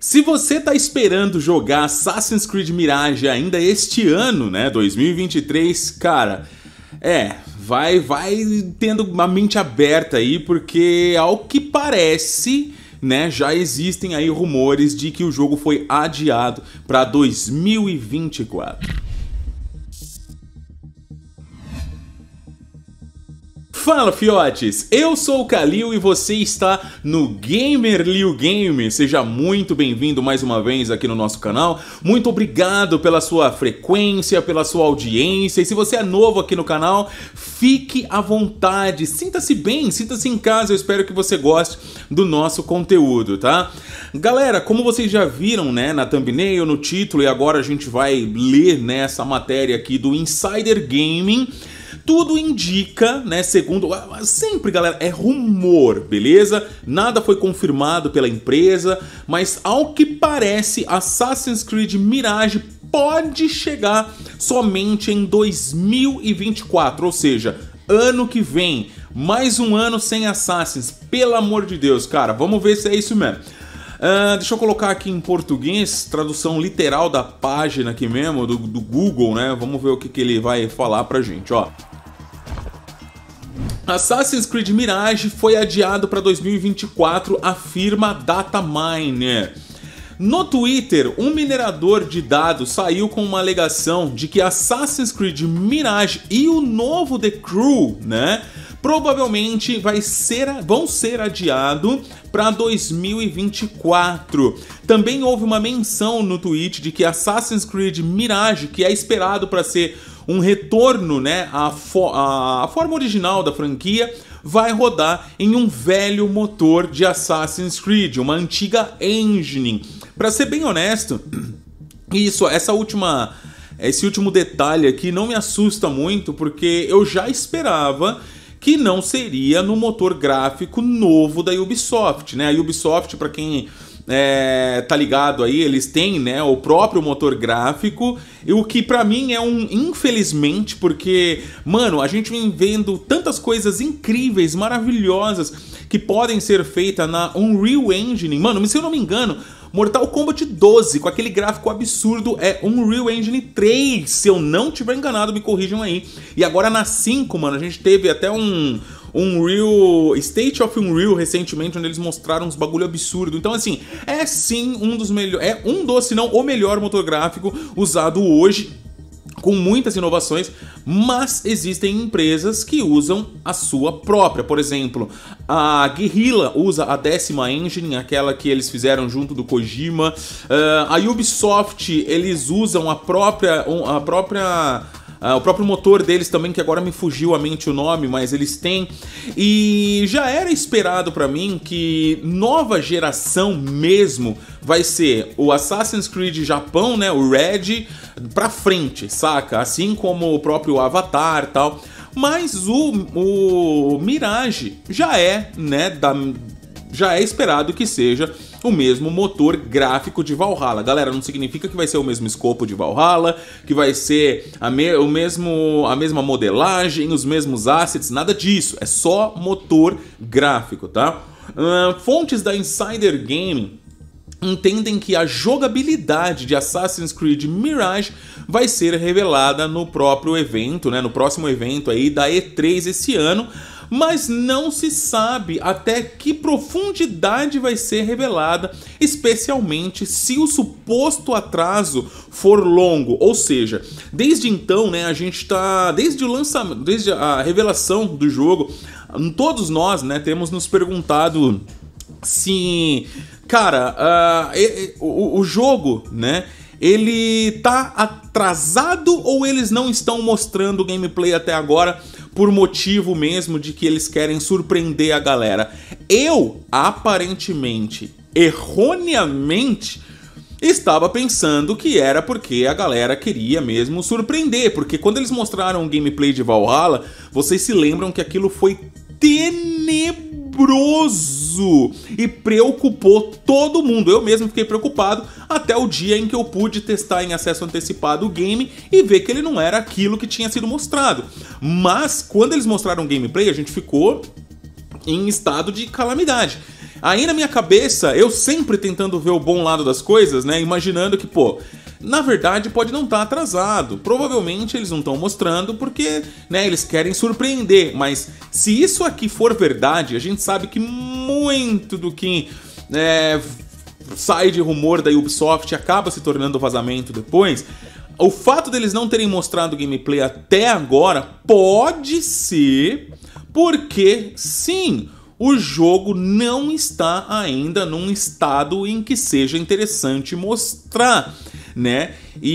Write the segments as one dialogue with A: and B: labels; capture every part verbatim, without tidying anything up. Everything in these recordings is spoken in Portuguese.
A: Se você tá esperando jogar Assassin's Creed Mirage ainda este ano, né, dois mil e vinte e três, cara, é, vai, vai tendo uma mente aberta aí, porque ao que parece, né, já existem aí rumores de que o jogo foi adiado para dois mil e vinte e quatro. Fala, fiotes! Eu sou o Kalil e você está no Gamer Liu Game. Seja muito bem-vindo mais uma vez aqui no nosso canal. Muito obrigado pela sua frequência, pela sua audiência. E se você é novo aqui no canal, fique à vontade, sinta-se bem, sinta-se em casa. Eu espero que você goste do nosso conteúdo, tá? Galera, como vocês já viram, né, na thumbnail, no título, e agora a gente vai ler nessa matéria aqui do Insider Gaming, tudo indica, né, segundo... Sempre, galera, é rumor, beleza? Nada foi confirmado pela empresa, mas ao que parece, Assassin's Creed Mirage pode chegar somente em dois mil e vinte e quatro, ou seja, ano que vem. Mais um ano sem Assassins, pelo amor de Deus, cara. Vamos ver se é isso mesmo. Uh, deixa eu colocar aqui em português, tradução literal da página aqui mesmo, do, do Google, né? Vamos ver o que, que ele vai falar pra gente, ó. Assassin's Creed Mirage foi adiado para dois mil e vinte e quatro, afirma Dataminer. No Twitter, um minerador de dados saiu com uma alegação de que Assassin's Creed Mirage e o novo The Crew, né, provavelmente vai ser, vão ser adiados para dois mil e vinte e quatro. Também houve uma menção no tweet de que Assassin's Creed Mirage, que é esperado para ser um retorno, né, à, fo à forma original da franquia, vai rodar em um velho motor de Assassin's Creed, uma antiga engine. Para ser bem honesto, isso, essa última, esse último detalhe aqui não me assusta muito, porque eu já esperava que não seria no motor gráfico novo da Ubisoft, né? A Ubisoft, para quem é, tá ligado aí, eles têm, né, o próprio motor gráfico, e o que pra mim é um infelizmente, porque, mano, a gente vem vendo tantas coisas incríveis, maravilhosas, que podem ser feitas na Unreal Engine. Mano, se eu não me engano, Mortal Kombat doze, com aquele gráfico absurdo, é Unreal Engine três. Se eu não tiver enganado, me corrijam aí. E agora na cinco, mano, a gente teve até um Unreal, State of Unreal recentemente, onde eles mostraram uns bagulho absurdo. Então, assim, é sim um dos melhores, é um dos, se não o melhor motor gráfico usado hoje, com muitas inovações, mas existem empresas que usam a sua própria. Por exemplo, a Guerrilla usa a décima engine, aquela que eles fizeram junto do Kojima. Uh, a Ubisoft, eles usam a própria... A própria Uh, o próprio motor deles também, que agora me fugiu à mente o nome, mas eles têm. E já era esperado pra mim que nova geração mesmo vai ser o Assassin's Creed Japão, né, o Red, pra frente, saca? Assim como o próprio Avatar e tal. Mas o, o Mirage já é, né, da... já é esperado que seja o mesmo motor gráfico de Valhalla. Galera, não significa que vai ser o mesmo escopo de Valhalla, que vai ser a, me o mesmo, a mesma modelagem, os mesmos assets, nada disso. É só motor gráfico, tá? Uh, fontes da Insider Gaming entendem que a jogabilidade de Assassin's Creed Mirage vai ser revelada no próprio evento, né, no próximo evento aí da E três esse ano, mas não se sabe até que profundidade vai ser revelada, especialmente se o suposto atraso for longo. Ou seja, desde então, né, a gente tá, desde o lançamento, desde a revelação do jogo, todos nós, né, temos nos perguntado se, cara, uh, o, o jogo, né, ele tá atrasado ou eles não estão mostrando o gameplay até agora por motivo mesmo de que eles querem surpreender a galera? Eu, aparentemente, erroneamente, estava pensando que era porque a galera queria mesmo surpreender, porque quando eles mostraram o gameplay de Valhalla, vocês se lembram que aquilo foi tenebroso e preocupou todo mundo. Eu mesmo fiquei preocupado até o dia em que eu pude testar em acesso antecipado o game e ver que ele não era aquilo que tinha sido mostrado. Mas quando eles mostraram o gameplay, a gente ficou em estado de calamidade. Aí na minha cabeça, eu sempre tentando ver o bom lado das coisas, né? Imaginando que, pô, na verdade pode não estar atrasado. Provavelmente eles não estão mostrando porque, né, eles querem surpreender. Mas se isso aqui for verdade, a gente sabe que muito do que é, sai de rumor da Ubisoft acaba se tornando vazamento depois. O fato deles não terem mostrado gameplay até agora pode ser porque, sim, o jogo não está ainda num estado em que seja interessante mostrar, né?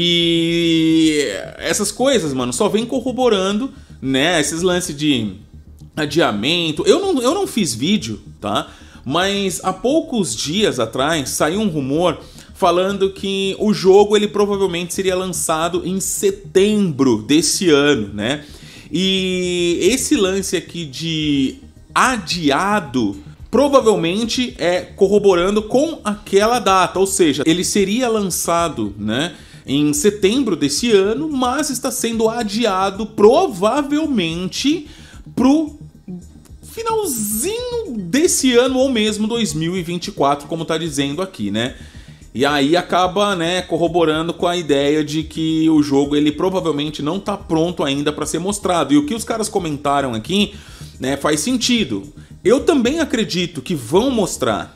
A: E essas coisas, mano, só vem corroborando, né? Esses lances de adiamento. Eu não, eu não fiz vídeo, tá? Mas há poucos dias atrás saiu um rumor falando que o jogo ele provavelmente seria lançado em setembro desse ano, né? E esse lance aqui de adiado provavelmente é corroborando com aquela data, ou seja, ele seria lançado, né, em setembro desse ano, mas está sendo adiado provavelmente pro finalzinho desse ano ou mesmo dois mil e vinte e quatro, como tá dizendo aqui, né? E aí acaba, né, corroborando com a ideia de que o jogo ele provavelmente não tá pronto ainda para ser mostrado. E o que os caras comentaram aqui, né, faz sentido. Eu também acredito que vão mostrar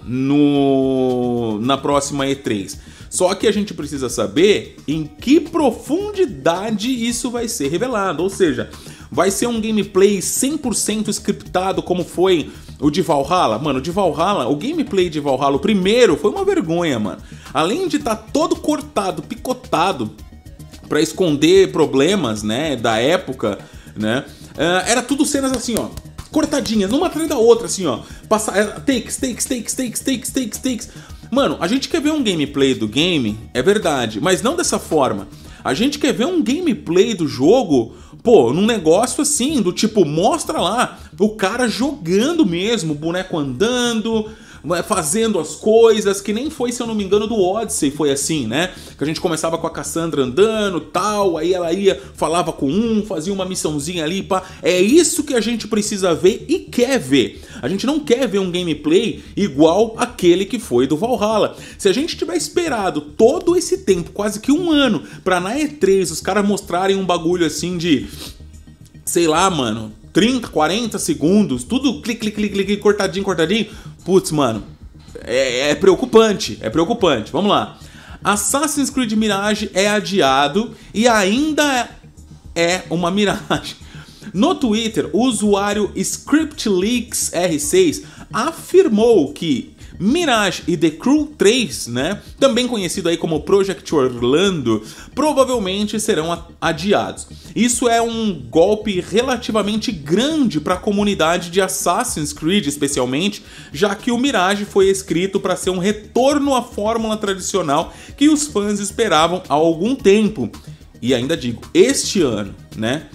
A: no na próxima E três. Só que a gente precisa saber em que profundidade isso vai ser revelado. Ou seja, vai ser um gameplay cem por cento scriptado como foi o de Valhalla? Mano, o de Valhalla, o gameplay de Valhalla, o primeiro, foi uma vergonha, mano. Além de estar tá todo cortado, picotado, pra esconder problemas, né, da época, né, uh, era tudo cenas assim, ó, cortadinhas, uma atrás da outra, assim, ó. Passa, takes, takes, takes, takes, takes, takes, takes. Mano, a gente quer ver um gameplay do game, é verdade, mas não dessa forma. A gente quer ver um gameplay do jogo, pô, num negócio assim, do tipo, mostra lá o cara jogando mesmo, o boneco andando, fazendo as coisas, que nem foi, se eu não me engano, do Odyssey, foi assim, né? Que a gente começava com a Cassandra andando, tal, aí ela ia, falava com um, fazia uma missãozinha ali, pá. É isso que a gente precisa ver e quer ver. A gente não quer ver um gameplay igual aquele que foi do Valhalla. Se a gente tiver esperado todo esse tempo, quase que um ano, pra na E três os caras mostrarem um bagulho assim de, sei lá, mano, trinta, quarenta segundos, tudo clique, clique, clique, clique, cortadinho, cortadinho. Putz, mano, é, é preocupante, é preocupante. Vamos lá. Assassin's Creed Mirage é adiado e ainda é uma miragem. No Twitter, o usuário ScriptLeaks R seis afirmou que Mirage e The Crew três, né, também conhecido aí como Project Orlando, provavelmente serão adiados. Isso é um golpe relativamente grande para a comunidade de Assassin's Creed, especialmente, já que o Mirage foi escrito para ser um retorno à fórmula tradicional que os fãs esperavam há algum tempo. E ainda digo, este ano, né?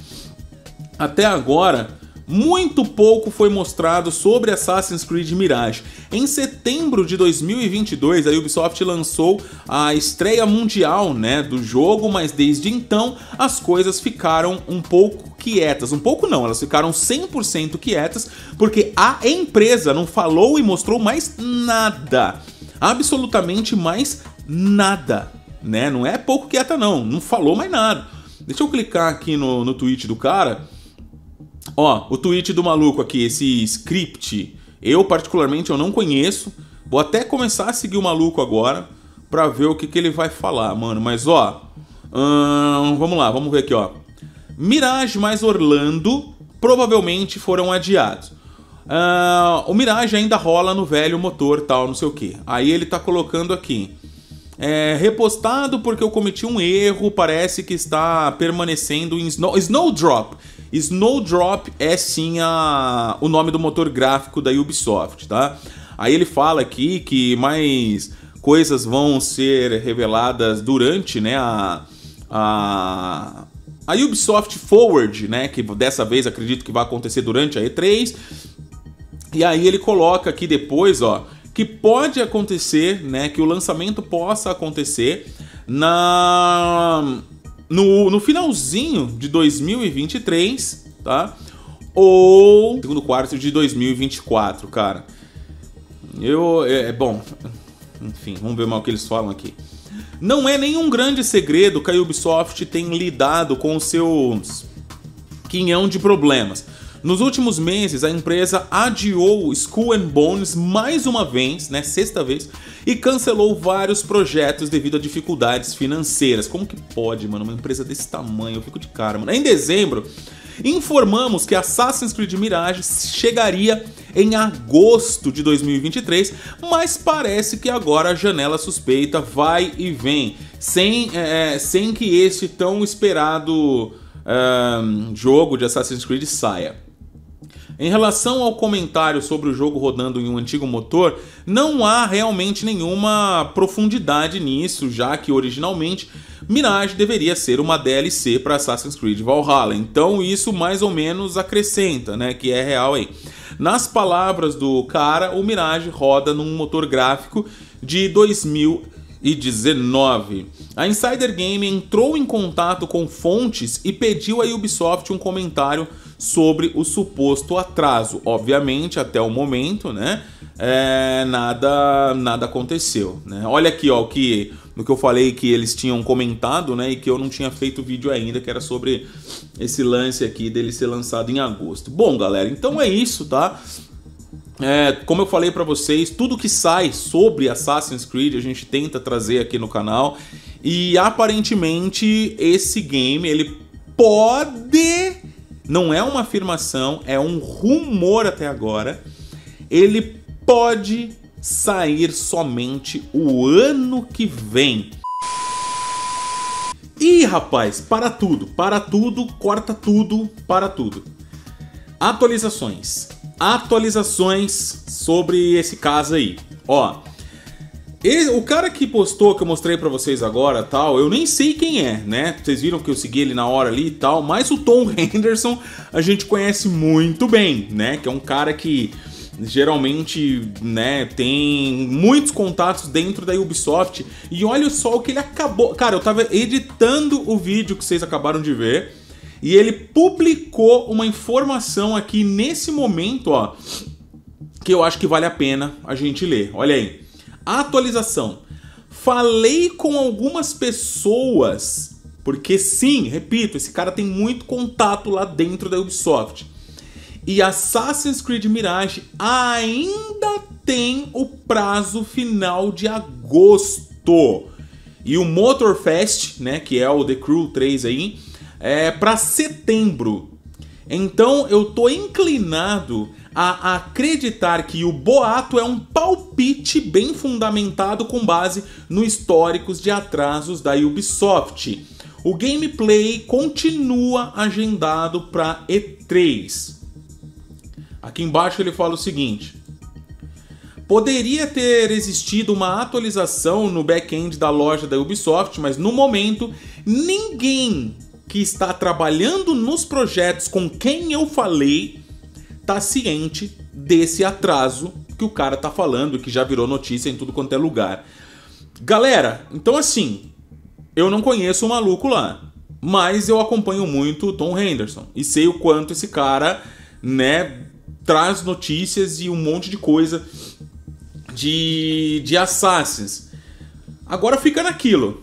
A: Até agora, muito pouco foi mostrado sobre Assassin's Creed Mirage. Em setembro de dois mil e vinte e dois, a Ubisoft lançou a estreia mundial, né, do jogo, mas desde então as coisas ficaram um pouco quietas. Um pouco não, elas ficaram cem por cento quietas, porque a empresa não falou e mostrou mais nada. Absolutamente mais nada, né? Não é pouco quieta não, não falou mais nada. Deixa eu clicar aqui no, no tweet do cara. Ó, o tweet do maluco aqui, esse script, eu particularmente eu não conheço. Vou até começar a seguir o maluco agora pra ver o que, que ele vai falar, mano. Mas ó, hum, vamos lá, vamos ver aqui, ó. Mirage mais Orlando provavelmente foram adiados. Uh, o Mirage ainda rola no velho motor, tal, não sei o que. Aí ele tá colocando aqui. É, repostado porque eu cometi um erro, parece que está permanecendo em Snow... Snowdrop. Snowdrop é sim a... o nome do motor gráfico da Ubisoft, tá? Aí ele fala aqui que mais coisas vão ser reveladas durante, né, a... a... a Ubisoft Forward, né, que dessa vez acredito que vai acontecer durante a E três. E aí ele coloca aqui depois, ó, que pode acontecer, né, que o lançamento possa acontecer na no, no finalzinho de dois mil e vinte e três, tá? Ou segundo quarto de dois mil e vinte e quatro, cara. eu... É, bom, enfim, vamos ver mal o que eles falam aqui. Não é nenhum grande segredo que a Ubisoft tem lidado com os seus quinhão de problemas. Nos últimos meses, a empresa adiou Skull and Bones mais uma vez, né, sexta vez, e cancelou vários projetos devido a dificuldades financeiras. Como que pode, mano, uma empresa desse tamanho? Eu fico de cara, mano. Em dezembro, informamos que Assassin's Creed Mirage chegaria em agosto de dois mil e vinte e três, mas parece que agora a janela suspeita vai e vem, sem, é, sem que este tão esperado um, jogo de Assassin's Creed saia. Em relação ao comentário sobre o jogo rodando em um antigo motor, não há realmente nenhuma profundidade nisso, já que originalmente Mirage deveria ser uma D L C para Assassin's Creed Valhalla. Então isso mais ou menos acrescenta, né, que é real aí. Nas palavras do cara, o Mirage roda num motor gráfico de dois mil e dezenove. A Insider Game entrou em contato com fontes e pediu à Ubisoft um comentário sobre o suposto atraso. Obviamente, até o momento, né, é, nada, nada aconteceu, né? Olha aqui, ó, o que, no que eu falei que eles tinham comentado, né, e que eu não tinha feito vídeo ainda, que era sobre esse lance aqui dele ser lançado em agosto. Bom, galera, então é isso, tá? É, como eu falei pra vocês, tudo que sai sobre Assassin's Creed a gente tenta trazer aqui no canal. E aparentemente esse game, ele pode... Não é uma afirmação, é um rumor até agora. Ele pode sair somente o ano que vem. Ih, rapaz, para tudo, para tudo, corta tudo, para tudo. Atualizações. Atualizações sobre esse caso aí. Ó, ele, o cara que postou, que eu mostrei pra vocês agora, tal, eu nem sei quem é, né? Vocês viram que eu segui ele na hora ali e tal, mas o Tom Henderson a gente conhece muito bem, né? Que é um cara que geralmente, né, tem muitos contatos dentro da Ubisoft. E olha só o que ele acabou... Cara, eu tava editando o vídeo que vocês acabaram de ver e ele publicou uma informação aqui nesse momento, ó, que eu acho que vale a pena a gente ler. Olha aí. Atualização. Falei com algumas pessoas, porque sim, repito, esse cara tem muito contato lá dentro da Ubisoft. E Assassin's Creed Mirage ainda tem o prazo final de agosto. E o Motorfest, né, que é o The Crew três aí, é para setembro. Então eu tô inclinado a acreditar que o boato é um palpite bem fundamentado com base no históricos de atrasos da Ubisoft. O gameplay continua agendado para E três. Aqui embaixo ele fala o seguinte: poderia ter existido uma atualização no back-end da loja da Ubisoft, mas no momento ninguém que está trabalhando nos projetos com quem eu falei tá ciente desse atraso que o cara tá falando, que já virou notícia em tudo quanto é lugar. Galera, então assim, eu não conheço o maluco lá, mas eu acompanho muito o Tom Henderson e sei o quanto esse cara, né, traz notícias e um monte de coisa de, de Assassins. Agora fica naquilo.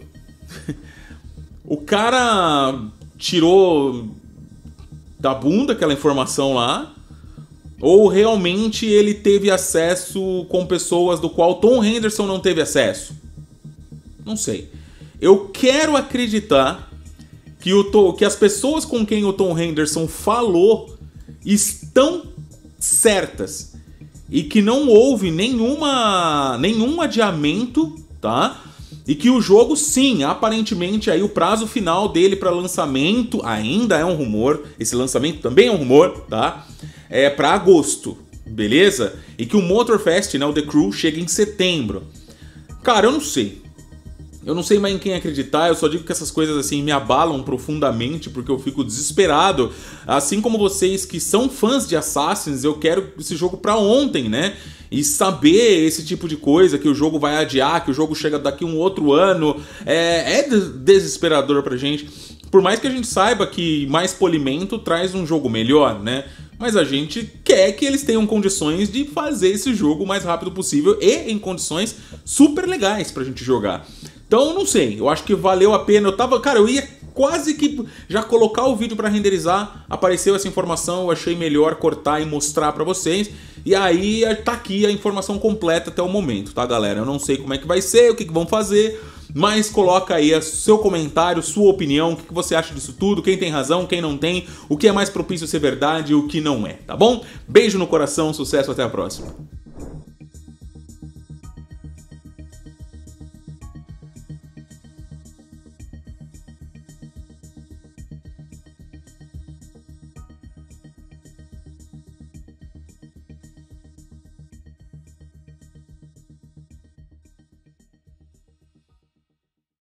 A: O cara tirou da bunda aquela informação lá, ou realmente ele teve acesso com pessoas do qual Tom Henderson não teve acesso? Não sei. Eu quero acreditar que, o Tom, que as pessoas com quem o Tom Henderson falou estão certas e que não houve nenhuma, nenhum adiamento, tá? E que o jogo, sim, aparentemente aí o prazo final dele para lançamento ainda é um rumor. Esse lançamento também é um rumor, tá? É para agosto, beleza? E que o Motorfest, né, o The Crew, chega em setembro. Cara, eu não sei. Eu não sei mais em quem acreditar, eu só digo que essas coisas assim me abalam profundamente, porque eu fico desesperado. Assim como vocês que são fãs de Assassins, eu quero esse jogo pra ontem, né? E saber esse tipo de coisa, que o jogo vai adiar, que o jogo chega daqui um outro ano, é, é desesperador pra gente. Por mais que a gente saiba que mais polimento traz um jogo melhor, né? Mas mas a gente quer que eles tenham condições de fazer esse jogo o mais rápido possível e em condições super legais pra gente jogar. Então, não sei, eu acho que valeu a pena. Eu tava, cara, eu ia quase que já colocar o vídeo pra renderizar, apareceu essa informação, eu achei melhor cortar e mostrar pra vocês. E aí tá aqui a informação completa até o momento, tá, galera? Eu não sei como é que vai ser, o que, que vão fazer, mas coloca aí seu comentário, sua opinião, o que, que você acha disso tudo, quem tem razão, quem não tem, o que é mais propício a ser verdade e o que não é, tá bom? Beijo no coração, sucesso, até a próxima.